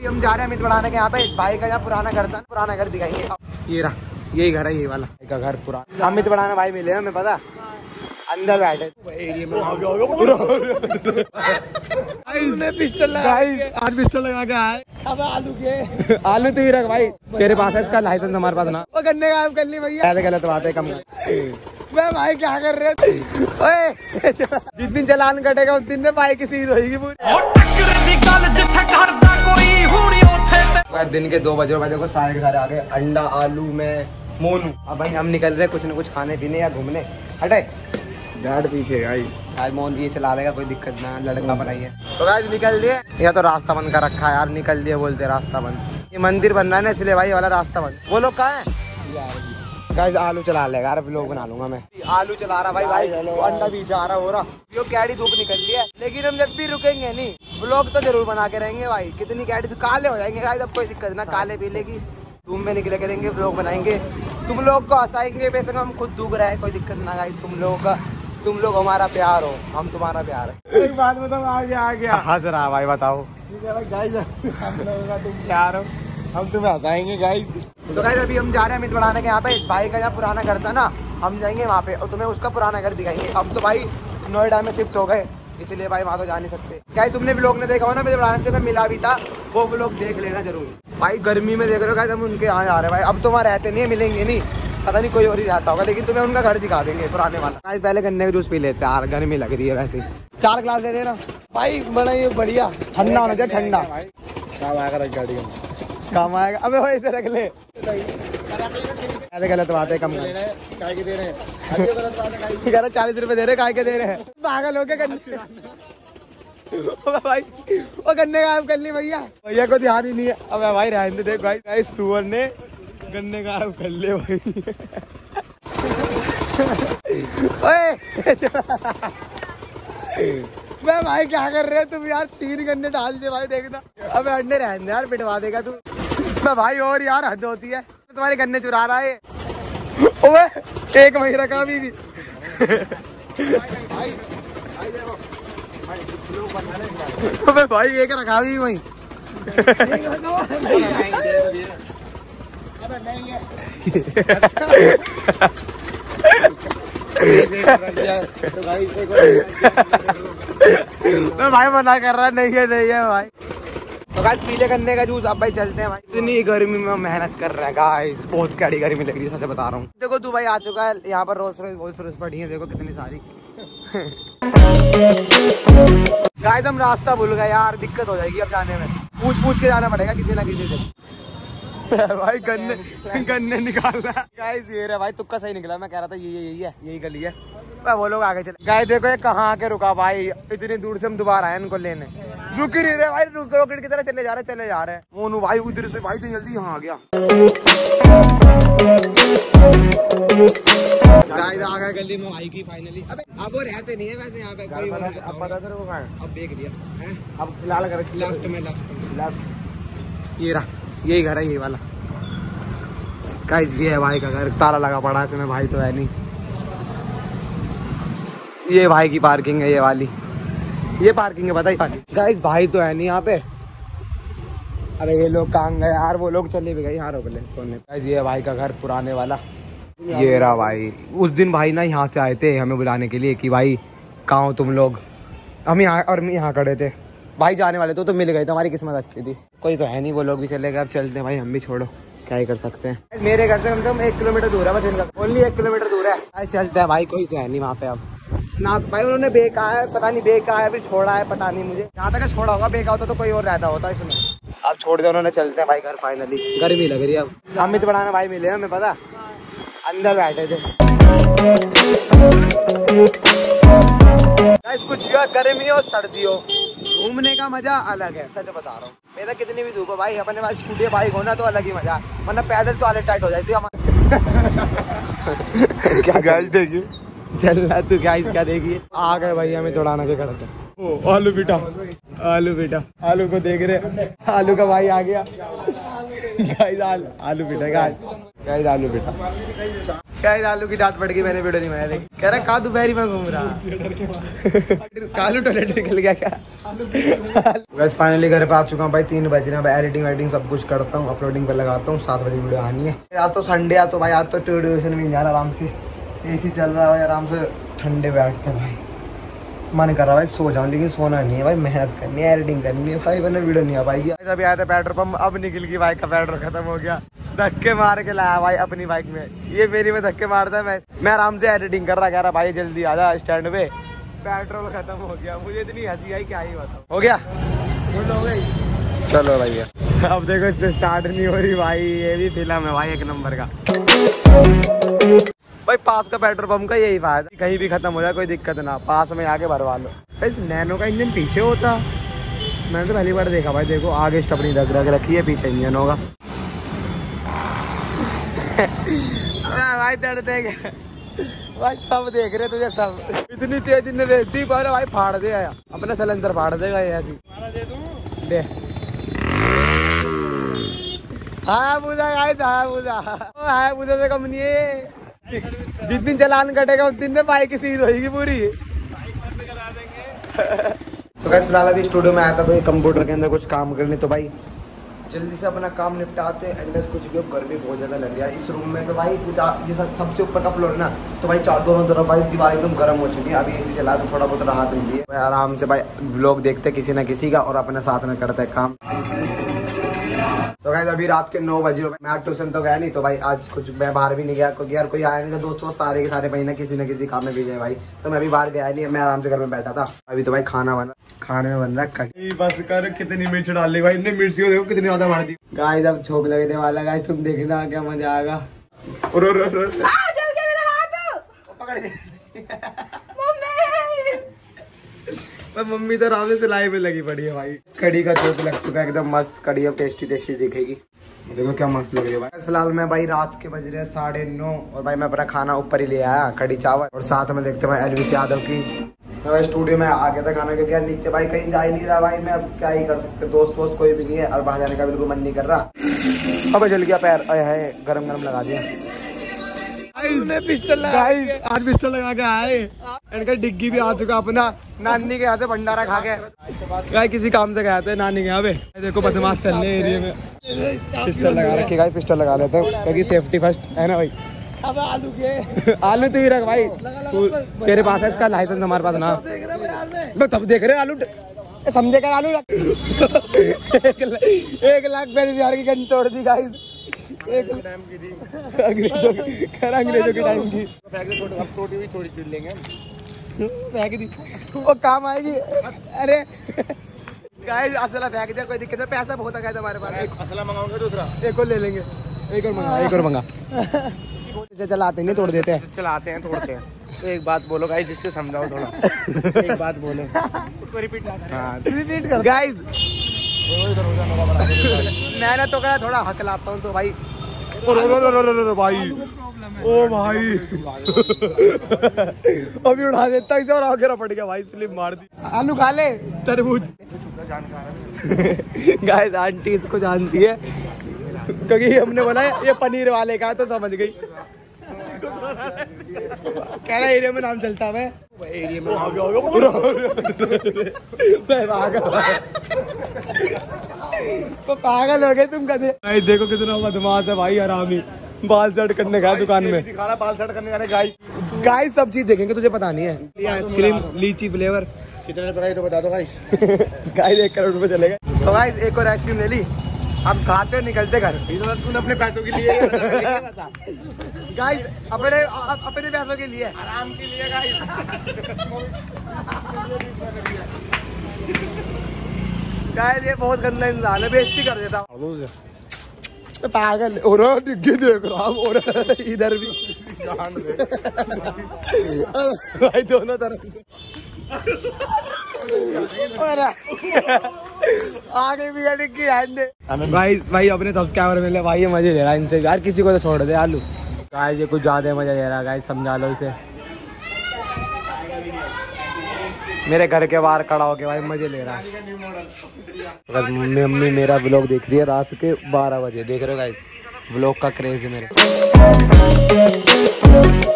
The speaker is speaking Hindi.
हम जा रहे हैं अमित बढ़ाने के यहाँ पे भाई का, यहाँ पुराना घर था, पुराना घर दिखाएंगे। ये रहा, यही घर है, ये वाला भाई का घर पुराना। अमित बढ़ाना भाई मिले हमें, पता अंदर बैठे पिस्टल आज पिस्टल लगा के आए। अब आलू के आलू तू ही रख भाई, तेरे पास है इसका लाइसेंस, हमारे पास ना। वो गन्ने का कर ली भैया, गलत बात है, कम मैं भाई क्या कर रहे ओए जिस दिन चलान कटेगा उस दिन भाई की सीज होगी पूरी। दिन के 2 बजे को सारे के सारे आ गए, अंडा आलू में मोनू। अब भाई हम निकल रहे कुछ न कुछ खाने पीने या घूमने। हटे बैठ पीछे गाइस, आज मोहन जी चला लेगा, कोई दिक्कत ना, लड़का बनाइए। तो गाइस निकल दिए, या तो रास्ता बंद कर रखा है यार, निकल दिए बोलते रास्ता बंद। ये मंदिर बन रहा है ना इसलिए भाई वाला रास्ता बंद। वो लोग कहाँ है गाइस? आलू चला लेगा यार, व्लॉग बना लूंगा मैं। आलू चला रहा भाई, अंडा भी जा रहा हो रहा। यो कैडी धूप निकल रही है, लेकिन हम जब भी रुकेंगे नहीं व्लॉग तो जरूर बना के रहेंगे भाई। कितनी कैडी तो काले हो जाएंगे गाइस, अब कोई दिक्कत ना, काले पीले की धूप में निकले करेंगे, व्लॉग बनाएंगे, तुम लोग को हंसाएंगे। बेशक हम खुद दुख रहे हैं, कोई दिक्कत ना गाइस। तुम लोग हमारा प्यार हो, हम तुम्हारा प्यार है। एक बात बताओ, आ गया हंस रहा भाई, बताओ गाइस, हम लोगों का तुम प्यार हो, हम तुम्हें हंसाएंगे गाइस। तो गाइस अभी हम जा रहे हैं अमित बढ़ाने के यहाँ पे, भाई का यहाँ पुराना घर था ना, हम जाएंगे वहाँ पे और तुम्हें उसका पुराना घर दिखाएंगे। अब तो भाई नोएडा में शिफ्ट हो गए, इसलिए भाई वहाँ तो जा नहीं सकते। क्या तुमने व्लॉग ने देखा हो ना, अमित बढ़ाने से मैं मिला भी था, वो व्लॉग देख लेना जरूर भाई। गर्मी में देख रहे हो गाइस, हम उनके यहाँ जा रहे हैं भाई। अब तो वहाँ रहते नहीं, मिलेंगे नहीं, पता नहीं कोई और ही रहता होगा, लेकिन तुम्हें उनका घर दिखा देंगे पुराने वाला। भाई पहले गन्ने का जूस पी लेते हैं यार, गर्मी लग रही है वैसे। 4 गिलास दे देना भाई, बड़ा ये बढ़िया ठंडा होना चाहिए, ठंडा। काम आएगा रख गाड़ी, काम आएगा। अबे भाई इसे रख ले, गलत बात है, कम काय के दे रहे हैं 40 रुपए दे रहे, काय के दे रहे हैं, पागल हो गए भाई। वो गन्ने का कर ली भैया को ध्यान ही नहीं है। अब भाई रहने दे, देख भाई सुअर ने गन्ने का कर ले भाई। मैं भाई क्या कर रहे हो तुम यार, 3 गन्ने डाल दे भाई, देखना। अब अंडे रहने यार, पिटवा देगा तू। मैं भाई और यार हद होती है, तुम्हारे गन्ने चुरा रहा है। ओए 1 महीना का भी अबे भाई 1 रखा भी वहीं। मैं भाई मना कर रहा नहीं है भाई। तो गाइस पीले गन्ने का जूस। अब भाई चलते हैं भाई, इतनी गर्मी में मेहनत कर रहे हैं गाइस, बहुत कड़ी गर्मी लग रही है, सच बता रहा हूँ। देखो तू भाई आ चुका है यहाँ पर, रोज रोज पड़ी है, देखो कितनी सारी। गाइस हम रास्ता भूल गए यार, दिक्कत हो जाएगी अब जाने में, पूछ के जाना पड़ेगा किसी ना किसी से। भाई गन्ने निकाल रहा है गाइस, ये रहा भाई, तुक्का सही निकला। मैं कह रहा था यही गली है। वो लोग आगे चले गाइस, देखो ये कहाँ आके रुका भाई, इतनी दूर से हम दोबारा आए इनको लेने, रुक ही नहीं रहे भाई, रॉकेट की तरह चले जा रहे हैं। मोनू भाई उधर से भाई, तो जल्दी यहाँ आ गया गाइस, आ गए गली में भाई की फाइनली। अबे अब वो रहते नहीं है वैसे यहाँ पे, कोई अब पता कर वो कहाँ है, अब देख लिया है। अब फिलहाल लेफ्ट में ये रहा, यही घर है, यही वाला गाइस। ये है भाई का घर, ताला लगा पड़ा है इसमें, भाई तो है नहीं। ये भाई की पार्किंग है, ये वाली, ये पार्किंग है बताइए गाइस, भाई तो है नहीं यहाँ पे। अरे ये लोग कहाँ गए यार, वो लोग चले भी गए, यहाँ रोक ले गाइस। ये भाई का घर पुराने वाला, ये रहा भाई। उस दिन भाई ना यहाँ से आए थे हमें बुलाने के लिए कि भाई कहाँ हो तुम लोग, हम यहाँ और यहाँ खड़े थे, भाई जाने वाले तो मिल गए थे, हमारी किस्मत अच्छी थी। कोई तो है नहीं, वो लोग भी चले गए, अब चलते हैं भाई हम भी, छोड़ो क्या ही कर सकते हैं। मेरे घर से कम से कम 1 किलोमीटर दूर है बस इनका, ओनली 1 किलोमीटर दूर है भाई। चलते हैं भाई, कोई तो है नहीं वहाँ पे अब ना भाई। उन्होंने बेका है, पता नहीं बेका है फिर छोड़ा है, पता नहीं मुझे, जहाँ तक छोड़ा होगा, बेका होता तो कोई और रहता होता इसमें। अब छोड़ दिया उन्होंने, चलते हैं भाई घर फाइनली, गर्मी लग रही है। अब अमित बढ़ाना भाई मिले हमें, पता अंदर बैठे थे कुछ गर्मी हो सर्दी हो, घूमने का मजा अलग है, सच बता रहा हूँ। मेरा कितनी भी धूप है भाई, अपने पास स्कूटी बाइक होना तो अलग ही मजा, वरना पैदल तो हालत टाइट हो जाती है हमारी। क्या गाइस देखिए चल रहा तू क्या इसका देखिए आ गए भाई हमें चौड़ाना के घर से। ओ आलू बेटा आलू को देख रहे आलू का भाई आ गया गाइस आलू बेटा गाइस आलू की डांट पड़ गई मैंने वीडियो नहीं बनाया कह रहा कहा दोपहरी में घूम रहा कालू टॉयलेट निकल गया क्या। बस फाइनली घर पे आ चुका हूँ भाई 3 बज रहे हैं। एडिटिंग वेडिटिंग सब कुछ करता हूँ अपलोडिंग पे लगाता हूँ 7 बजे वीडियो आनी है। आज तो संडे है तो भाई आज तो ट्यूशन में जा रहा आराम से एसी चल रहा है भाई आराम से ठंडे बैठते हैं भाई मन कर रहा है भाई सो जाऊं लेकिन सोना नहीं है भाई मेहनत करनी है एडिटिंग करनी है भाई वरना वीडियो नहीं आ पाएगी। अभी आया था पेट्रोल पंप अब निकल गई बाइक का पेट्रोल खत्म हो गया धक्के मार के लाया भाई अपनी बाइक में ये मेरी में धक्के मारता है मैं आराम से एडिटिंग कर रहा कह रहा भाई जल्दी आ जा स्टैंड पे पेट्रोल खत्म हो गया मुझे इतनी हंसी आई क्या ही बताऊं। हो गया चलो भैया अब देखो स्टार्ट नहीं हो रही भाई ये भी फिल्म है भाई 1 नंबर का भाई पास का पेट्रोल पंप का यही फायदा कहीं भी खत्म हो जाए कोई दिक्कत ना पास में आके भरवा लो। इस नैनो का इंजन पीछे होता मैंने तो पहली बार देखा भाई देखो आगे स्टपनी रख रखी है पीछे इंजन होगा भाई डरते भाई सब देख रहे तुझे सब इतनी तेज इतनी रेती पर भाई फाड़ दे आया अपना सिलेंडर फाड़ देगा ये ऐसी दे हायाबुसा से कम नहीं है जिस दिन चलान कटेगा उस दिन बाइक की सील होगी पूरी। तो गाइस फिलहाल अभी स्टूडियो में आया था कोई कंप्यूटर के अंदर कुछ काम करने तो भाई जल्दी से अपना काम निपटाते एंड कुछ भी गर्मी बहुत ज्यादा लग रही है इस रूम में तो भाई कुछ ये सबसे ऊपर का फ्लोर ना तो भाई दोनों तरफ भाई दीवार एकदम गर्म हो चुकी है। अभी एसी चला तो थोड़ा बहुत राहत मिली है आराम से भाई व्लॉग देखते किसी ना किसी का और अपने साथ में करते काम। तो गाइस अभी रात के 9 बजे मैं ट्यूशन तो गया नहीं तो भाई आज कुछ मैं बाहर भी नहीं गया क्योंकि यार कोई आया नहीं था दोस्तों सारे के सारे महीने किसी न किसी काम में भी जाए भाई तो मैं भी बाहर गया नहीं मैं आराम से घर में बैठा था। अभी तो भाई खाने में बन रहा कढ़ी बस कर कितनी मिर्च डाल ली भाई इतनी मिर्ची को देखो कितनी ज्यादा मार दी गाइस अब छोक लगने वाला गाइस तुम देखना क्या मजा आएगा। मम्मी तो आराम से सिलाई पे लगी पड़ी है भाई कड़ी का चोक लग चुका है एकदम मस्त कड़ी अब टेस्टी दिखेगी देखो क्या मस्त लग रही है भाई। फिलहाल मैं भाई रात के बज रहे 9:30 और भाई मैं अपना खाना ऊपर ही ले आया कड़ी चावल और साथ में देखते भाई एलवीस यादव की मैं भाई स्टूडियो में आ गया था खाना क्योंकि यार नीचे भाई कहीं जा ही नहीं रहा भाई मैं अब क्या ही कर सकते दोस्त कोई भी नहीं है और बाहर जाने का बिल्कुल मन नहीं कर रहा। अब जल गया पैर है गरम लगा दिया पिस्टल आज पिस्टल लगा के आए इनका डिग्गी भी आ चुका अपना नानी के यहाँ से भंडारा खा के किसी काम से गया था नानी के यहाँ पे देखो बदमाश चल रहे एरिया में पिस्टल लगा रखे गाइस पिस्टल लगा लेते हैं क्योंकि सेफ्टी फर्स्ट है ना भाई। अब आलू तू ही रख भाई तू तेरे पास है इसका लाइसेंस हमारे पास ना तब देख रहे आलू समझे क्या आलू 1,50,000 की गन तोड़ दी गाइस अंग्रेजों के टाइम की छोटी भी थोड़ी चुन लेंगे फेंक दी वो काम आएगी। अरे गाइस असला फेंक दिया कोई दिक्कत नहीं पैसा बहुत है हमारे पास असला मंगाओगे दूसरा एक और ले लेंगे एक और मंगा चलाते नहीं तोड़ देते हैं चलाते हैं तोड़ते हैं। एक बात बोलो गाइस जिससे समझाओ थोड़ा एक बात बोलो उसको रिपीट कर गाइस मैंने तो कहा थोड़ा हक लाता हूँ तो भाई भाई ओ भाई अभी उड़ा देता इसे और आगे पड़ गया भाई स्लिप मार दी। आलू खा ले तरबूज गाइस आंटी इसको जानती है क्योंकि हमने बोला ये पनीर वाले का तो समझ गई कह रहा एरिया में नाम चलता है एरिया में पागल हो गए तुम कदे भाई देखो कितना बदमाश है भाई आरामी बाल सेट करने गया दुकान में बाल सेट करने जाने गाइस सब चीज देखेंगे तुझे पता नहीं है आइसक्रीम लीची फ्लेवर कितने रुपए तो बता दो गाइस गाइस 1 करोड़ रुपए चलेगा तो गाइस एक और आइसक्रीम ले ली हम खाते निकलते घर तूने अपने पैसों के लिए गाइस अपने पैसों के लिए आराम के लिए गाइस गाइस ये बहुत गंदा इंसान है बेइज्जती कर देता पागल और डिग्गी देख रहा हूँ और इधर भी भाई दोनों तरफ आगे भी डिग्गी भाई अपने सब्सक्राइबर मिले भाई ये मजे ले रहा है इनसे यार किसी को तो छोड़ दे आलू गाइस ये कुछ ज्यादा मजा ले रहा है गाइस समझा लो इसे मेरे घर के बाहर खड़ा होके भाई मजे ले रहा है। अगर मम्मी मेरा व्लॉग देख रही है रात के 12 बजे, देख रहे हो गाइस व्लॉग का क्रेज है मेरे।